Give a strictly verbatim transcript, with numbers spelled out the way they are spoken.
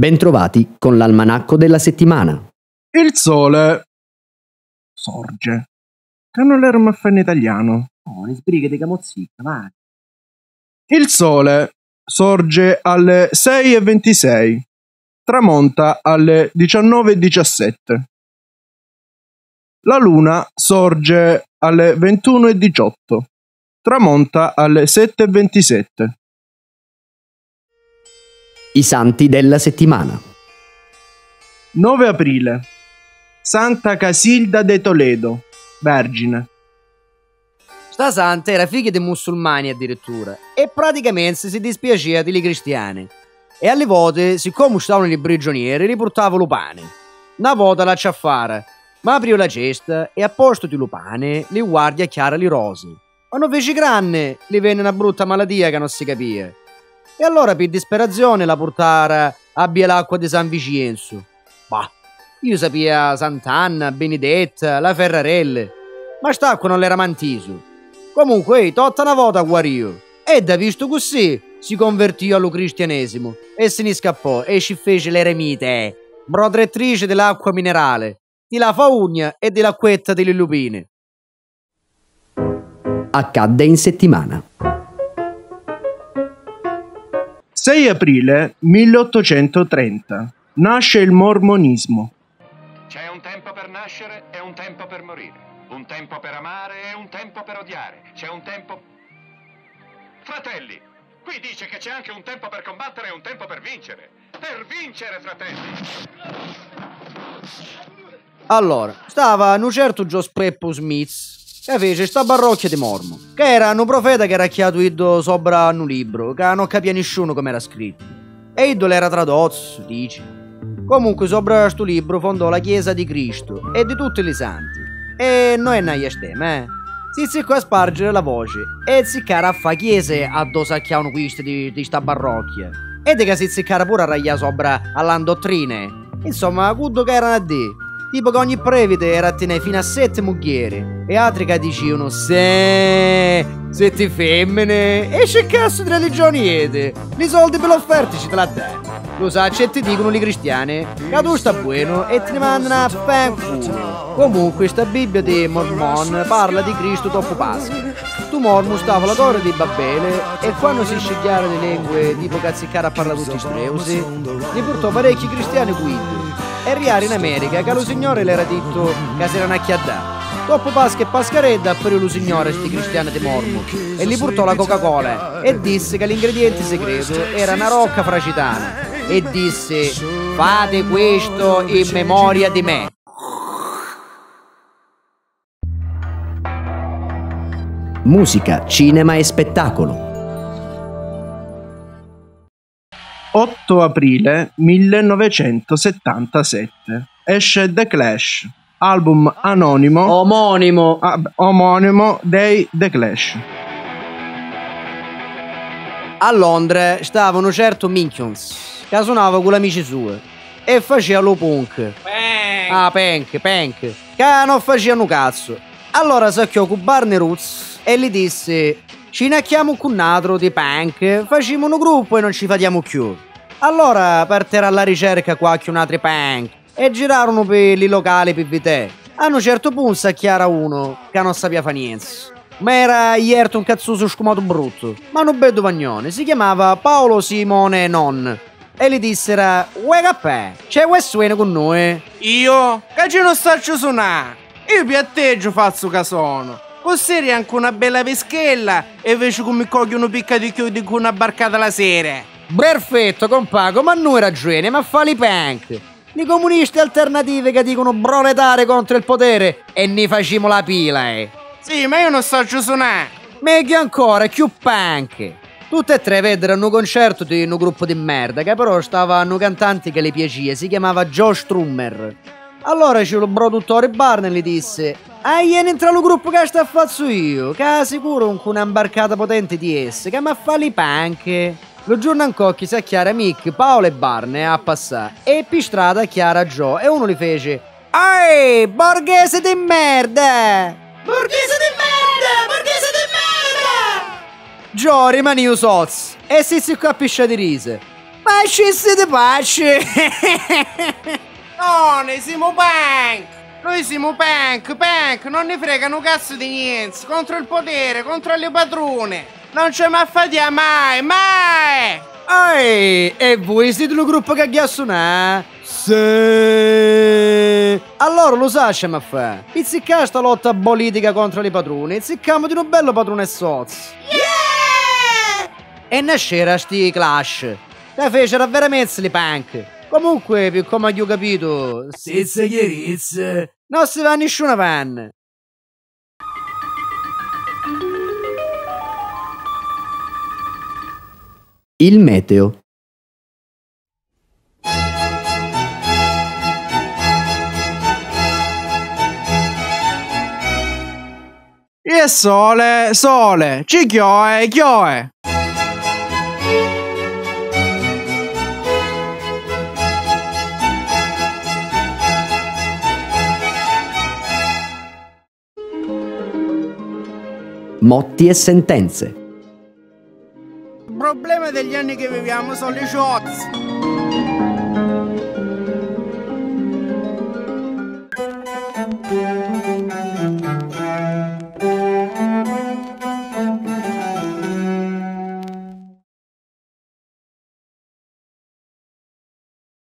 Bentrovati con l'almanacco della settimana. Il sole sorge. Che non l'erano a fare in italiano. Oh, le sbrighe di Camozzicca, vai. Il sole sorge alle sei e ventisei, tramonta alle diciannove e diciassette. La luna sorge alle ventuno e diciotto, tramonta alle sette e ventisette. I santi della settimana. nove aprile. Santa Casilda de Toledo, vergine. Sta santa era figlia dei musulmani addirittura e praticamente si dispiaceva dei cristiani. E alle volte, siccome stavano i prigionieri, riportava lo pane. Una volta la ciaffara, ma apriva la cesta e a posto di lo pane, le guardia chiara le rose. Quando fece grande, le venne una brutta malattia che non si capia. E allora per disperazione la portara a bere l'acqua di San Vicenzo. Bah, io sapia Sant'Anna, Benedetta, la Ferrarelle, ma st'acqua non l'era mantiso. Comunque, tutta una volta guarì. E da visto così, si convertì allo cristianesimo e se ne scappò e ci fece l'eremite, brodrettrice dell'acqua minerale, di la faugna e dell'acquetta delle lupine. Accadde in settimana. sei aprile milleottocentotrenta. Nasce il mormonismo. C'è un tempo per nascere e un tempo per morire. Un tempo per amare e un tempo per odiare. C'è un tempo... Fratelli, qui dice che c'è anche un tempo per combattere e un tempo per vincere. Per vincere, fratelli! Allora, stava un certo Joseppo Smith che fece sta parrocchia di Mormo, che era un profeta che era chiatuito sopra un libro, che non capia nessuno come era scritto. E iddo l'era tradotto, dice. Comunque sopra sto libro fondò la Chiesa di Cristo e di tutti i santi. E noi non stiamo, eh? Si ziccò a spargere la voce e ziccare a fa chiese a dove sacchiavano queste di, di sta parrocchia. E di che si ziccare pure a ragliare sopra alla dottrine. Insomma, quello che erano a di. Tipo che ogni previte era a tenere fino a sette mugliere e altri che dicevano se sette femmine e che cazzo di religioni siete? I soldi per l'offerta ci te la dai. Lo sa, c'è ti dicono i cristiani che tu sta buono e te ne mandano a fanculo. Comunque sta Bibbia di Mormon parla di Cristo dopo Pasqua. Tu Mormon stava alla torre di Babele e quando si scegliarono le lingue tipo cazzicare a parlare tutti streusi, ne portò parecchi cristiani guidi. E arrivare in America che lo signore le era detto che si erano acchiaddati. Dopo Pasqua e Pascaredda appariò lo signore sti cristiani di Mormo e gli portò la Coca-Cola e disse che l'ingrediente segreto era una rocca fracitana e disse fate questo in memoria di me. Musica, cinema e spettacolo. otto aprile millenovecentosettantasette. Esce The Clash, album anonimo Omonimo ah, omonimo dei The Clash. A Londra stava un certo Minchions che suonava con l'amici suoi e faceva lo punk. Punk. Ah, punk, punk. Che non facevano cazzo. Allora sacchiò con Barney Roots e gli disse ci nacchiamo con un altro di punk, facciamo un gruppo e non ci fatiamo più. Allora partero alla ricerca qualche un altro punk e girarono per i locali per vite. A un certo punto s'acchiara uno che non sapeva fa niente. Ma era ierto un cazzoso scumato brutto, ma un bello vagnone, si chiamava Paolo Simone Non. E gli dissero, uè cappè, c'è questo suono con noi? Io? Che ci non staccio suonare? Io piatteggio faccio che sono. Così anche una bella peschella e invece come cogli uno picca di chiodi con una barcata la sera. Perfetto, compago, ma noi ragione, ma fa li punk. I comunisti alternativi che dicono proletare contro il potere e ne facciamo la pila, eh. Sì, ma io non staccio suonare. Meglio ancora, più punk. Tutte e tre veddero un concerto di un gruppo di merda che però stavano cantanti che le piaceva, si chiamava Joe Strummer. Allora c'è lo produttore Barney gli disse ah, vieni entra lo gruppo che sta a faccio io, che sicuro con una imbarcata potente di esse, che ma fa li punk. Lo giorno ancora si chiara Mick, Paolo e Barney a passare e per strada chiara Joe e uno gli fece ehi, borghese di merda! Borghese di merda! Borghese di merda! Joe rimane io soz e si si qua piscia di rise. Ma ci siete pace! No, ne siamo punk! Noi siamo punk, punk, non ne fregano cazzo di niente, contro il potere, contro le padrone. Non ci maffatiamo mai, mai! Ehi, e voi siete il gruppo che ha suonato? Sì! Allora lo sa c'è ma fa. Pizzicca sta lotta politica contro le padrone, ziccamo di un bello padrone e soz. Yeah! E nascera sti clash. La fecero veramente le punk. Comunque, più come ho capito, senza chiarezza, non si va a nessuna van. Il meteo. E sole, sole, ci chioe, chioe. Motti e sentenze. Il problema degli anni che viviamo sono le shots.